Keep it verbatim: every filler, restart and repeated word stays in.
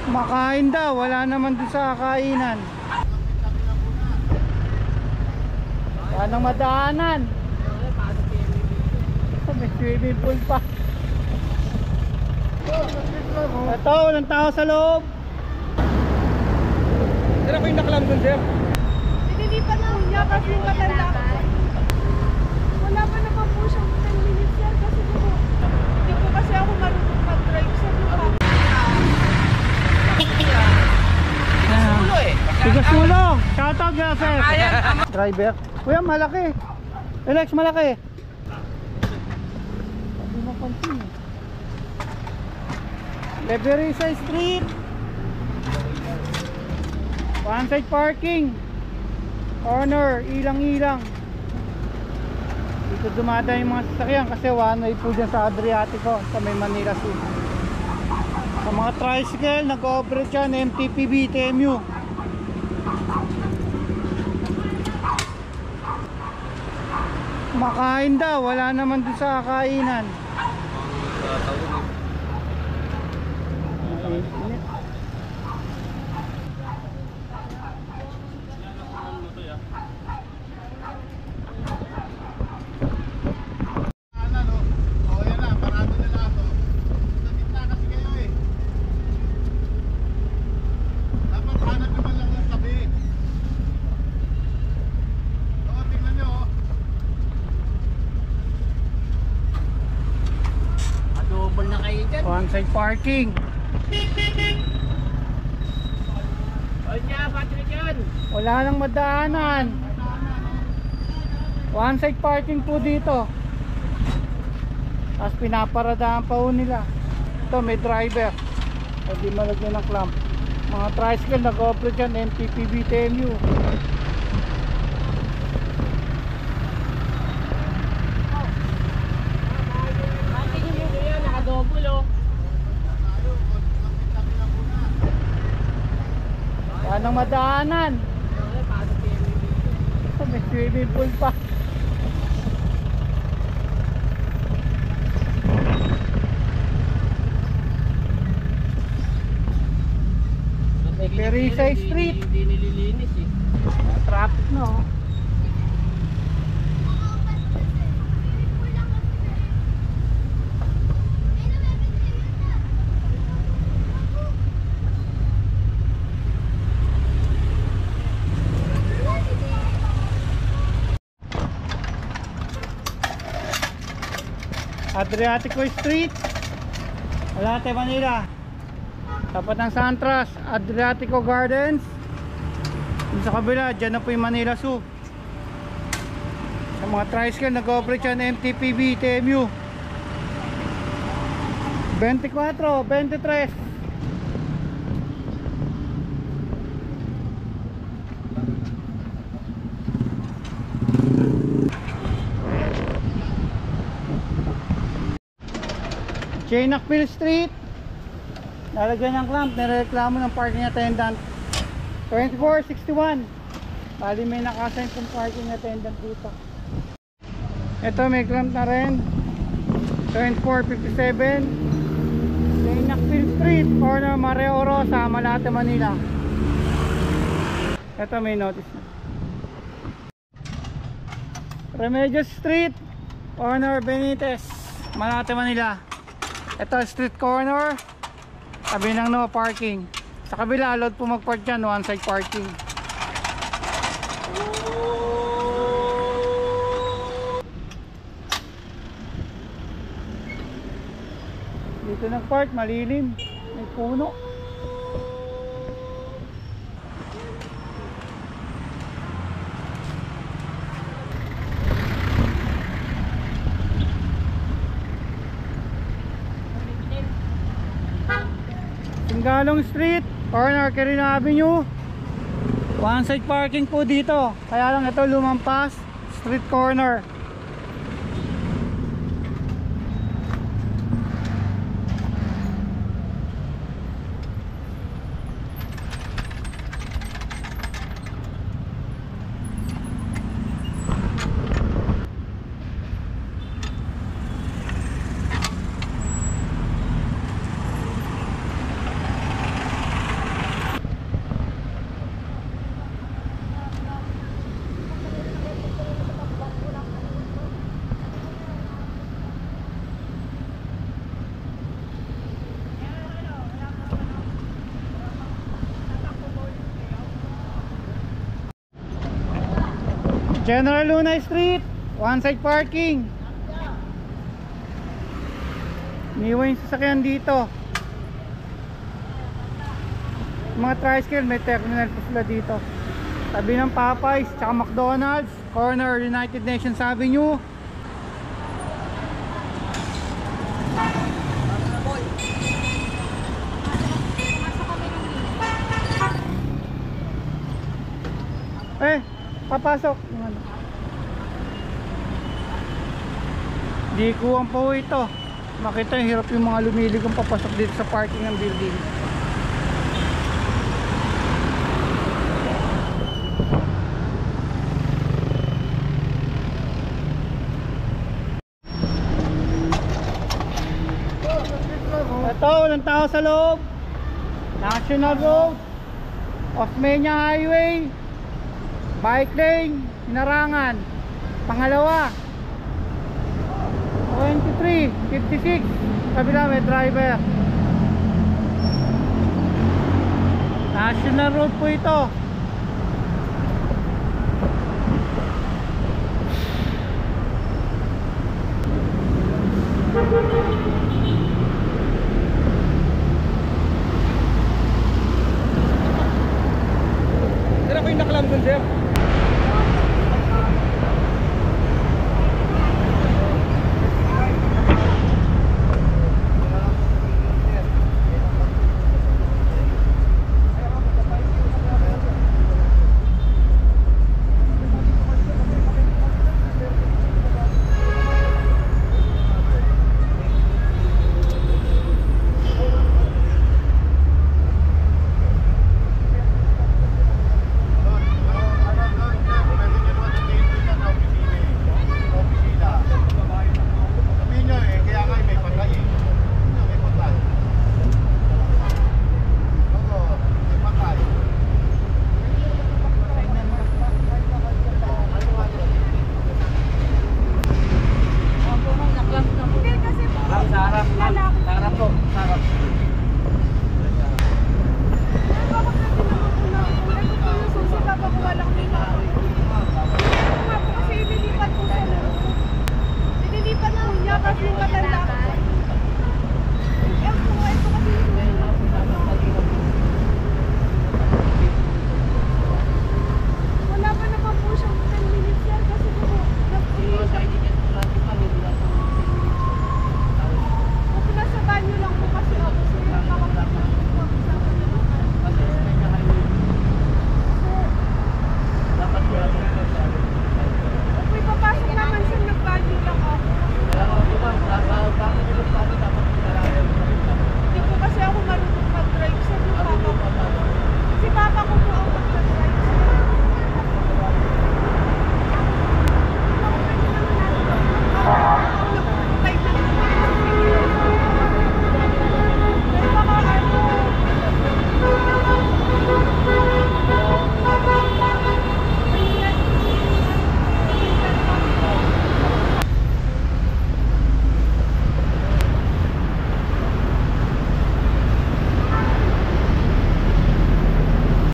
Makain daw, wala naman dun sa kainan. Anong madaanan? May swimming pool pa. Ito, walang tao sa loob. Sir, ako yung naklam dun, sir. Nililipat po niya kasi yung matanda ko. Wala pa naman po siyang ten minutes, sir. Kasi po, hindi po kasi ako marunong mag-drive, sir. Sulo eh. Tigas sulo. Shoutout nga, sir. Driver. Kuya, malaki. Alex, malaki. Hindi mapansin eh. Leverisa Street. One side parking. Corner, ilang-ilang. Dito dumada yung mga sasakyan kasi one way po dyan sa Adriatico sa may Manila City. Sa mga tricycle, nag-operate yan M T P B, T M U. Makain daw, wala naman dun sa kainan. One side parking. Wala nang madaanan. One side parking po dito. Tapos pinaparadahan pa po nila. Ito may driver. Hindi malagyan ng clamp. Mga tricycle nag-operate yan M T P B, T M U. Anong madaanan? May swimming pool pa. Leverisa Street. Hindi nililinis eh. Traffic no. Adriatico Street, Malate, Manila. Tapat ng Santras, Adriatico Gardens. Dun sa kabila, dyan na po yung Manila Zoo. Sa mga tricycle, nag-operate yan M T P B, T M U. twenty-four, twenty-three. Jainakville Street. Lalagyan ng clamp, nireklamo ng parking attendant. Twenty-four sixty-one. Bali may nakasign kong parking attendant dito. Ito may clamp na rin. Twenty-four fifty-seven. Jainakville Street, corner Mareo Rosa, Malate, Manila. Ito may notice na. Remedios Street, corner Benitez, Malate, Manila. Ito street corner, sabi ng no parking. Sa kabila, allowed po mag-park dyan, one side parking. Dito nag-park, malilim, may puno. Galong Street, corner Quirino Avenue. One side parking po dito. Kaya lang ito lumampas, street corner. General Luna Street, one side parking. Iniwan yung sasakyan dito. Mga tricycle, may terminal po sila dito. Tabi ng Popeyes, tsaka McDonald's, corner United Nations Avenue. Eh, papasok. Di kuwang po ito. Makita yung hirap yung mga lumiligang papasok dito sa parking ng building. Ito, walang tao sa loob. National Road, Osmeña Highway, bike lane, hinarangan. Pangalawa, twenty-three fifty-six, kabila may driver. National Road po ito. Sir, ako yung naklam dun, sir.